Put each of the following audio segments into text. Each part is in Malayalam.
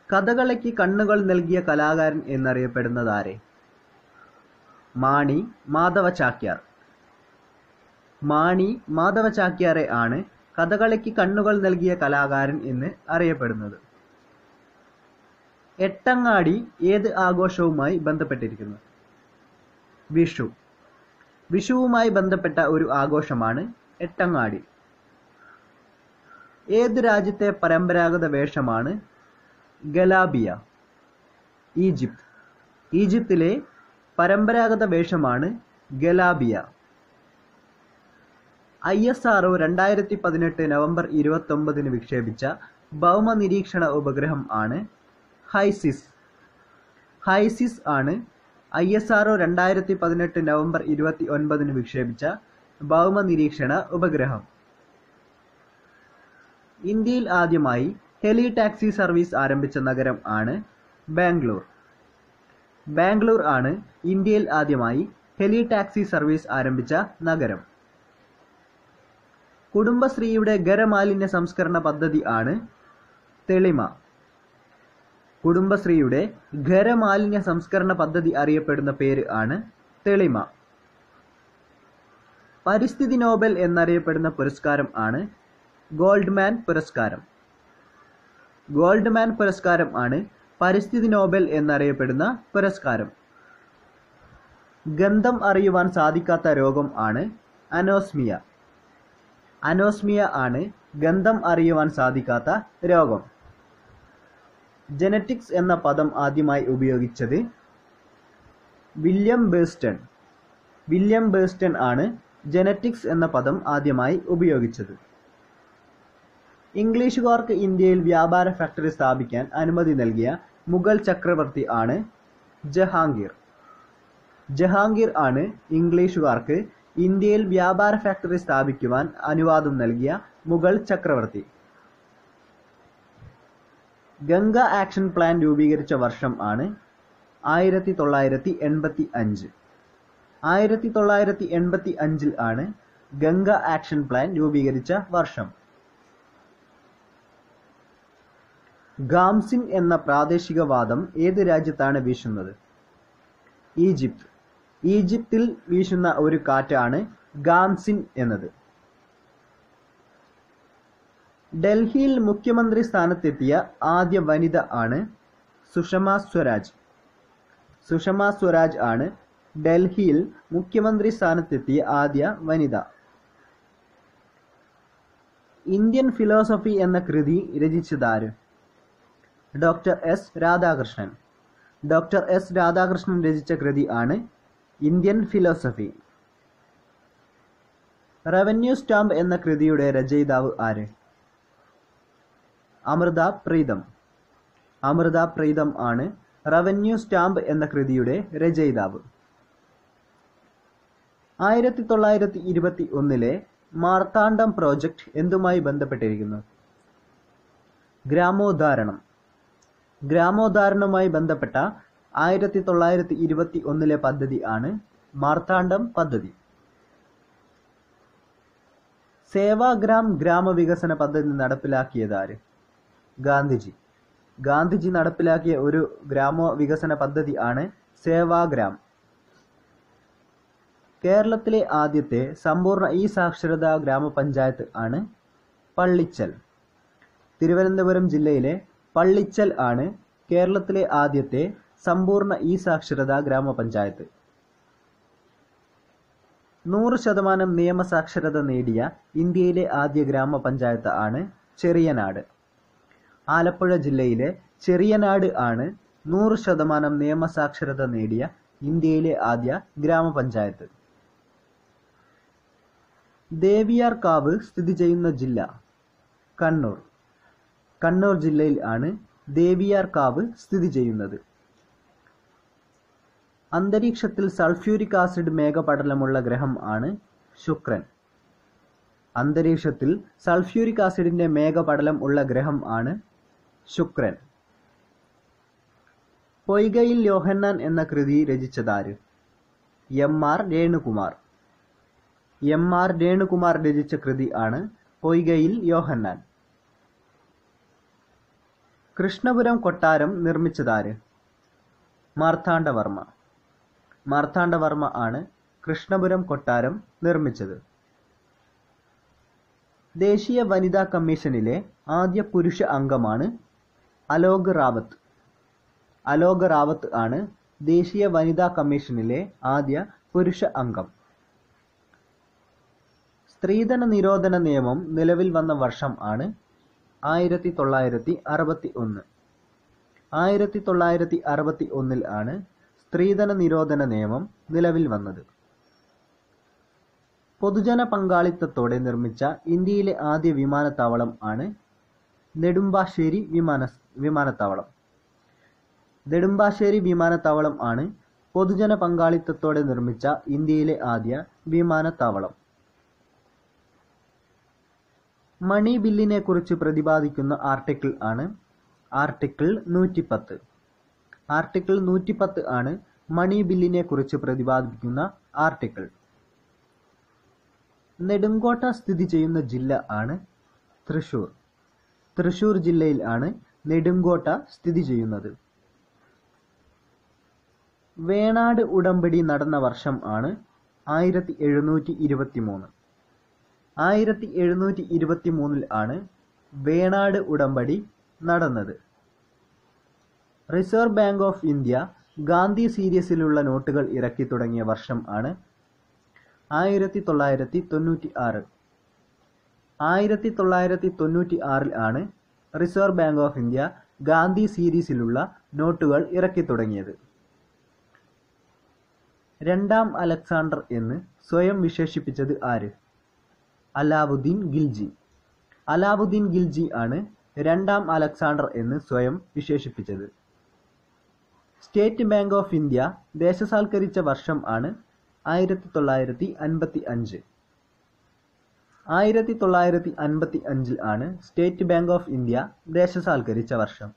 കഥകളിക്ക് കണ്ണുകൾ നൽകിയ കലാകാരൻ എന്നറിയപ്പെടുന്നതാരെ? മാണി മാധവ ചാക്യാർ. മാണി മാധവ ചാക്യാരെ ആണ് കഥകളിക്ക് കണ്ണുകൾ നൽകിയ കലാകാരൻ എന്ന് അറിയപ്പെടുന്നത്. എട്ടങ്ങാടി ഏത് ആഘോഷവുമായി ബന്ധപ്പെട്ടിരിക്കുന്നു? വിഷു. വിഷുവുമായി ബന്ധപ്പെട്ട ഒരു ആഘോഷമാണ് എട്ടങ്ങാടി. ഏത് രാജ്യത്തെ പരമ്പരാഗത വേഷമാണ് ഗലാബിയ? ഈജിപ്ത്. ഈജിപ്തിലെ പരമ്പരാഗത വേഷമാണ് ഗലാബിയ. ISRO 2018 നവംബർ 29 വിക്ഷേപിച്ച ഭൗമ നിരീക്ഷണ ഉപഗ്രഹം ആണ് ഹൈസിസ്. ഹൈസിസ് ആണ് ISRO 2018 നവംബർ 29 വിക്ഷേപിച്ച ഭൗമ നിരീക്ഷണ ഉപഗ്രഹം. ഇന്ത്യയിൽ ആദ്യമായി ഹെലി ടാക്സി സർവീസ് ആരംഭിച്ച നഗരം ആണ് ബാംഗ്ലൂർ. ബാംഗ്ലൂർ ആണ് ഇന്ത്യയിൽ ആദ്യമായി ഹെലി ടാക്സി സർവീസ് ആരംഭിച്ച നഗരം. കുടുംബശ്രീയുടെ ഖരമാലിന്യ സംസ്കരണ പദ്ധതി ആണ് തെളിമ. കുടുംബശ്രീയുടെ ഖരമാലിന്യ സംസ്കരണ പദ്ധതി അറിയപ്പെടുന്ന പേര് ആണ് തെളിമ. പരിസ്ഥിതി നോബൽ എന്നറിയപ്പെടുന്ന പുരസ്കാരം ആണ് ഗോൾഡ്മാൻ പുരസ്കാരം. ഗോൾഡ്മാൻ പുരസ്കാരം ആണ് പരിസ്ഥിതി നോബൽ എന്നറിയപ്പെടുന്ന പുരസ്കാരം. ഗന്ധം അറിയുവാൻ സാധിക്കാത്ത രോഗം ആണ് അനോസ്മിയ. അനോസ്മിയ ആണ് ഗന്ധം അറിയുവാൻ സാധിക്കാത്ത രോഗം. ജെനറ്റിക്സ് എന്ന പദം ആദ്യമായി ഉപയോഗിച്ചത് വില്യം ബേഴ്സ്റ്റൺ. വില്യം ബേഴ്സ്റ്റൺ ആണ് ജെനറ്റിക്സ് എന്ന പദം ആദ്യമായി ഉപയോഗിച്ചത്. ഇംഗ്ലീഷുകാർക്ക് ഇന്ത്യയിൽ വ്യാപാര ഫാക്ടറി സ്ഥാപിക്കാൻ അനുമതി നൽകിയ മുഗൾ ചക്രവർത്തി ആണ് ജഹാംഗീർ. ജഹാംഗീർ ആണ് ഇംഗ്ലീഷുകാർക്ക് ഇന്ത്യയിൽ വ്യാപാര ഫാക്ടറി സ്ഥാപിക്കുവാൻ അനുവാദം നൽകിയ മുഗൾ ചക്രവർത്തി. ഗംഗ ആക്ഷൻ പ്ലാൻ രൂപീകരിച്ച വർഷം ആണ് 1985. 1985 ആണ് ഗംഗ ആക്ഷൻ പ്ലാൻ രൂപീകരിച്ച വർഷം. ഗാംസിൻ എന്ന പ്രാദേശികവാദം ഏത് രാജ്യത്താണ് വീശുന്നത്? ഈജിപ്ത്. ഈജിപ്തിൽ വീശുന്ന ഒരു കാറ്റാണ് ഗാംസിൻ എന്നത്. ഡൽഹിയിൽ മുഖ്യമന്ത്രി സ്ഥാനത്തെത്തിയ ആദ്യ വനിത ആണ് സുഷമ സ്വരാജ്. സുഷമ സ്വരാജ് ആണ് ഡൽഹിയിൽ മുഖ്യമന്ത്രി സ്ഥാനത്തെത്തിയ ആദ്യ വനിത. ഇന്ത്യൻ ഫിലോസഫി എന്ന കൃതി രചിച്ചതാര്? Doctor S Radhakrishnan. Doctor S Radhakrishnan രചിച്ച കൃതി ആണ് ഇന്ത്യൻ ഫിലോസഫി. റവന്യൂ സ്റ്റാമ്പ് എന്ന കൃതിയുടെ രചയിതാവ് ആര്? അമൃത പ്രീതം. അമൃത പ്രീതം ആണ് റവന്യൂ സ്റ്റാമ്പ് എന്ന കൃതിയുടെ രചയിതാവ്. 1921 മാർത്താണ്ഡം പ്രോജക്റ്റ് എന്തുമായി ബന്ധപ്പെട്ടിരിക്കുന്നു? ഗ്രാമോദ്ധാരണം. ഗ്രാമോദ്ധാരണവുമായി ബന്ധപ്പെട്ട 1921 പദ്ധതി ആണ് മാർത്താണ്ഡം പദ്ധതി. സേവാഗ്രാം ഗ്രാമവികസന പദ്ധതി നടപ്പിലാക്കിയതാര്? ഗാന്ധിജി. ഗാന്ധിജി നടപ്പിലാക്കിയ ഒരു ഗ്രാമവികസന പദ്ധതി ആണ് സേവാഗ്രാം. കേരളത്തിലെ ആദ്യത്തെ സമ്പൂർണ്ണ സാക്ഷരതാ ഗ്രാമപഞ്ചായത്ത് ആണ് പള്ളിച്ചൽ. തിരുവനന്തപുരം ജില്ലയിലെ പള്ളിച്ചൽ ആണ് കേരളത്തിലെ ആദ്യത്തെ സമ്പൂർണ്ണ സാക്ഷരതാ ഗ്രാമപഞ്ചായത്ത്. 100% നിയമസാക്ഷരത നേടിയ ഇന്ത്യയിലെ ആദ്യ ഗ്രാമപഞ്ചായത്ത് ആണ് ചെറിയനാട്. ആലപ്പുഴ ജില്ലയിലെ ചെറിയനാട് ആണ് 100% നിയമസാക്ഷരത നേടിയ ഇന്ത്യയിലെ ആദ്യ ഗ്രാമപഞ്ചായത്ത്. ദേവിയാർകാവ് സ്ഥിതി ചെയ്യുന്ന ജില്ല? കണ്ണൂർ. കണ്ണൂർ ജില്ലയിൽ ആണ് ദേവിയാർകാവ് സ്ഥിതി ചെയ്യുന്നത്. അന്തരീക്ഷത്തിൽ സൾഫ്യൂരിക് ആസിഡ് മേഘപടലമുള്ള ഗ്രഹം ആണ് ശുക്രൻ. അന്തരീക്ഷത്തിൽ സൾഫ്യൂരിക് ആസിഡിന്റെ മേഘപടലം ഉള്ള ഗ്രഹം ആണ് ശുക്രൻ. പൊയ്കയിൽ യോഹന്നാൻ എന്ന കൃതി രചിച്ചതാര്? എം.ആർ. രേണുകുമാർ. എം.ആർ. രേണുകുമാർ രചിച്ച കൃതി ആണ് പൊയ്കയിൽ യോഹന്നാൻ. കൃഷ്ണപുരം കൊട്ടാരം നിർമ്മിച്ചതാര്? മാർത്താണ്ഡവർമ്മ. മാർത്താണ്ഡവർമ്മ ആണ് കൃഷ്ണപുരം കൊട്ടാരം നിർമ്മിച്ചത്. ദേശീയ വനിതാ കമ്മീഷനിലെ ആദ്യ പുരുഷ അംഗമാണ് അലോക് റാവത്ത്. അലോക് റാവത്ത് ആണ് ദേശീയ വനിതാ കമ്മീഷനിലെ ആദ്യ പുരുഷ അംഗം. സ്ത്രീധന നിരോധന നിയമം നിലവിൽ വന്ന വർഷം ആണ് 1961. 1961 ആണ് സ്ത്രീധന നിരോധന നിയമം നിലവിൽ വന്നത്. പൊതുജന പങ്കാളിത്തത്തോടെ നിർമ്മിച്ച ഇന്ത്യയിലെ ആദ്യ വിമാനത്താവളം ആണ് നെടുമ്പാശ്ശേരി വിമാനത്താവളം. നെടുമ്പാശ്ശേരി വിമാനത്താവളം ആണ് പൊതുജന പങ്കാളിത്തത്തോടെ നിർമ്മിച്ച ഇന്ത്യയിലെ ആദ്യ വിമാനത്താവളം. മണി ബില്ലിനെ കുറിച്ച് പ്രതിപാദിക്കുന്ന ആർട്ടിക്കിൾ ആണ് ആർട്ടിക്കിൾ 110. ആർട്ടിക്കിൾ 110 ആണ് മണി ബില്ലിനെ കുറിച്ച് പ്രതിപാദിക്കുന്ന ആർട്ടിക്കിൾ. നെടുങ്കോട്ട സ്ഥിതി ചെയ്യുന്ന ജില്ല ആണ് തൃശൂർ. തൃശൂർ ജില്ലയിൽ ആണ് നെടുങ്കോട്ട സ്ഥിതി ചെയ്യുന്നത്. വേണാട് ഉടമ്പടി നടന്ന വർഷം ആണ് 1723. 1723 ആണ് വേണാട് ഉടമ്പടി നടന്നത്. Reserve Bank of India Gandhi സീരീസിലുള്ള നോട്ടുകൾ ഇറക്കി തുടങ്ങിയ വർഷം ആണ് 1996. 1996 ആണ് Reserve Bank of India Gandhi സീരീസിലുള്ള നോട്ടുകൾ ഇറക്കി തുടങ്ങിയത്. രണ്ടാം അലക്സാണ്ടർ എന്ന് സ്വയം വിശേഷിപ്പിച്ചത് ആര്? അലാവുദ്ദീൻ ഖിൽജി. അലാവുദ്ദീൻ ഖിൽജി ആണ് രണ്ടാം അലക്സാണ്ടർ എന്ന് സ്വയം വിശേഷിപ്പിച്ചത്. സ്റ്റേറ്റ് ബാങ്ക് ഓഫ് ഇന്ത്യ ദേശസാൽക്കരിച്ച വർഷം ആണ് 1955. 1955 ആണ് സ്റ്റേറ്റ് ബാങ്ക് ഓഫ് ഇന്ത്യ ദേശസാൽക്കരിച്ച വർഷം.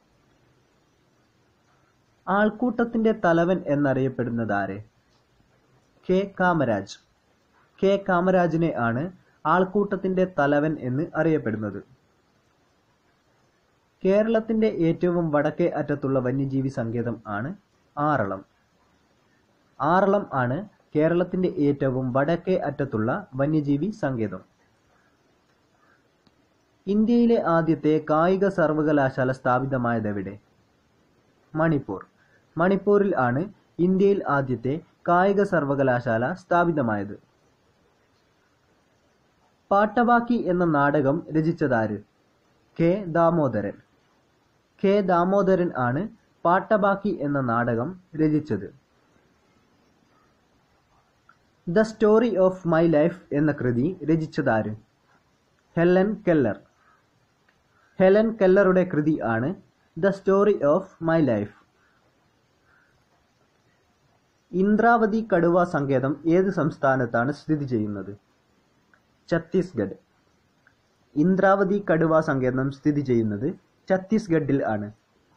ആൾക്കൂട്ടത്തിന്റെ തലവൻ എന്നറിയപ്പെടുന്നതാരെ? കെ കാമരാജ്. കെ കാമരാജിനെ ആണ് ആൾക്കൂട്ടത്തിന്റെ തലവൻ എന്ന് അറിയപ്പെടുന്നത്. കേരളത്തിന്റെ ഏറ്റവും വടക്കേ അറ്റത്തുള്ള വന്യജീവി സങ്കേതം ആണ് ആറളം. ആറളം ആണ് കേരളത്തിന്റെ ഏറ്റവും വടക്കേ അറ്റത്തുള്ള വന്യജീവി സങ്കേതം. ഇന്ത്യയിലെ ആദ്യത്തെ കായിക സർവകലാശാല സ്ഥാപിതമായതെവിടെ? മണിപ്പൂർ. മണിപ്പൂരിൽ ആണ് ഇന്ത്യയിൽ ആദ്യത്തെ കായിക സർവകലാശാല സ്ഥാപിതമായത്. പാട്ടബാക്കി എന്ന നാടകം രചിച്ചതാര്? കെ ദാമോദരൻ. കെ ദാമോദരൻ ആണ് പാട്ടബാക്കി എന്ന നാടകം രചിച്ചത്. The story of my life എന്ന കൃതി രചിച്ചതാര്? Helen Keller. ഹെലൻ കെല്ലറുടെ കൃതി ആണ് the story of my life. Indravati കടുവ സങ്കേതം ഏത് സംസ്ഥാനത്താണ് സ്ഥിതി ചെയ്യുന്നത്? ഛത്തീസ്ഗഡ്. ഇന്ദ്രാവതി കടുവ സങ്കേതം സ്ഥിതി ചെയ്യുന്നത് ഛത്തീസ്ഗഡിൽ ആണ്.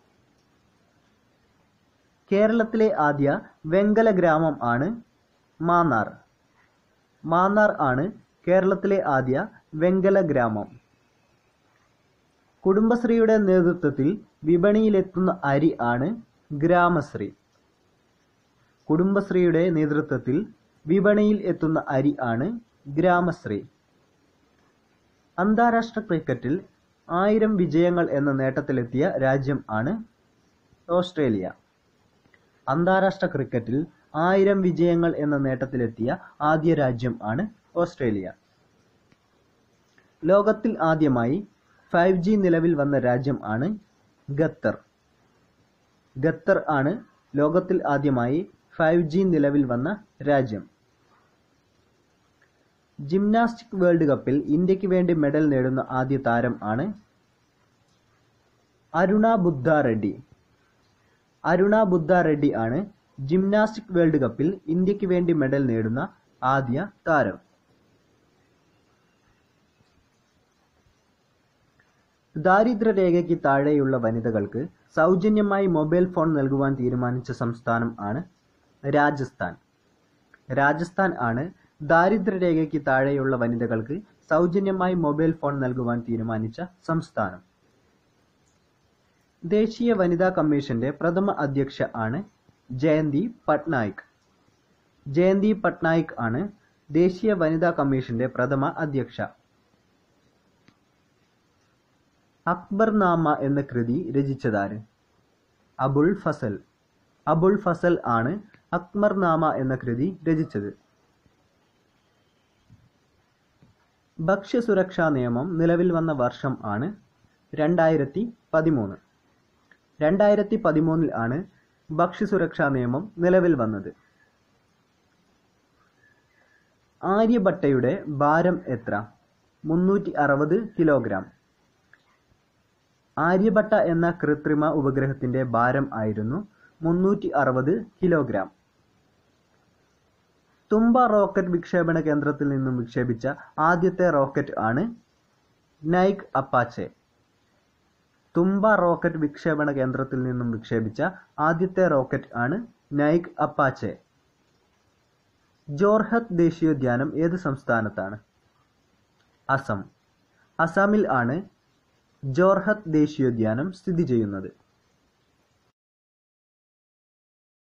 കേരളത്തിലെ ആദ്യ വെങ്കല ഗ്രാമം ആണ് മാന്നാർ. മാന്നാർ ആണ് കേരളത്തിലെ ആദ്യ വെങ്കല ഗ്രാമം. കുടുംബശ്രീയുടെ നേതൃത്വത്തിൽ വിപണിയിലെത്തുന്ന അരി ആണ് ഗ്രാമശ്രീ. കുടുംബശ്രീയുടെ നേതൃത്വത്തിൽ വിപണിയിൽ എത്തുന്ന അരി ആണ് ഗ്രാമശ്രീ. അന്താരാഷ്ട്ര ക്രിക്കറ്റിൽ 1000 വിജയങ്ങൾ എന്ന നേട്ടത്തിലെത്തിയ രാജ്യം ആണ് ഓസ്ട്രേലിയ. അന്താരാഷ്ട്ര ക്രിക്കറ്റിൽ 1000 വിജയങ്ങൾ എന്ന നേട്ടത്തിലെത്തിയ ആദ്യ രാജ്യം ആണ് ഓസ്ട്രേലിയ. ലോകത്തിൽ ആദ്യമായി 5G നിലവിൽ വന്ന രാജ്യം ആണ് ഖത്തർ. ഖത്തർ ആണ് ലോകത്തിൽ ആദ്യമായി 5G നിലവിൽ വന്ന രാജ്യം. ജിംനാസ്റ്റിക് വേൾഡ് കപ്പിൽ ഇന്ത്യക്ക് വേണ്ടി മെഡൽ നേടുന്ന ആദ്യ താരം ആണ് അരുണ ബുദ്ധ റെഡ്ഡി. അരുണ ബുദ്ധ റെഡ്ഡി ആണ് ജിംനാസ്റ്റിക് വേൾഡ് കപ്പിൽ ഇന്ത്യക്ക് വേണ്ടി മെഡൽ നേടുന്ന ആദ്യ താരം. ദാരിദ്ര്യരേഖയ്ക്ക് താഴെയുള്ള വനിതകൾക്ക് സൗജന്യമായി മൊബൈൽ ഫോൺ നൽകുവാൻ തീരുമാനിച്ച സംസ്ഥാനം ആണ് രാജസ്ഥാൻ. രാജസ്ഥാൻ ആണ് ദാരിദ്ര്യരേഖയ്ക്ക് താഴെയുള്ള വനിതകൾക്ക് സൗജന്യമായി മൊബൈൽ ഫോൺ നൽകുവാൻ തീരുമാനിച്ച സംസ്ഥാനം. ദേശീയ വനിതാ കമ്മീഷന്റെ പ്രഥമ അധ്യക്ഷ ആണ് ജയന്തി പട്നായിക്. ജയന്തി പട്നായിക് ആണ് ദേശീയ വനിതാ കമ്മീഷന്റെ പ്രഥമ അധ്യക്ഷ. അക്ബർനാമ എന്ന കൃതി രചിച്ചതാര്? അബുൾ ഫസൽ. അബുൾ ഫസൽ ആണ് അക്ബർനാമ എന്ന കൃതി രചിച്ചത്. ഭക്ഷ്യസുരക്ഷാ നിയമം നിലവിൽ വന്ന വർഷം ആണ് 2013. 2013 ആണ് ഭക്ഷ്യസുരക്ഷാ നിയമം നിലവിൽ വന്നത്. ആര്യഭട്ടയുടെ ഭാരം എത്ര? 360 കിലോഗ്രാം. ആര്യഭട്ട എന്ന കൃത്രിമ ഉപഗ്രഹത്തിന്റെ ഭാരം ആയിരുന്നു 360 കിലോഗ്രാം. തുമ്പ റോക്കറ്റ് വിക്ഷേപണ കേന്ദ്രത്തിൽ നിന്നും വിക്ഷേപിച്ച ആദ്യത്തെ റോക്കറ്റ് ആണ് നൈക് അപ്പാച്ചെ. തുമ്പ റോക്കറ്റ് വിക്ഷേപണ കേന്ദ്രത്തിൽ നിന്നും വിക്ഷേപിച്ച ആദ്യത്തെ റോക്കറ്റ് ആണ് നൈക് അപ്പാച്ചെ. ജോർഹത്ത് ദേശീയോദ്യാനം ഏത് സംസ്ഥാനത്താണ്? അസം. അസമിൽ ആണ് ജോർഹത്ത് ദേശീയോദ്യാനം സ്ഥിതി ചെയ്യുന്നത്.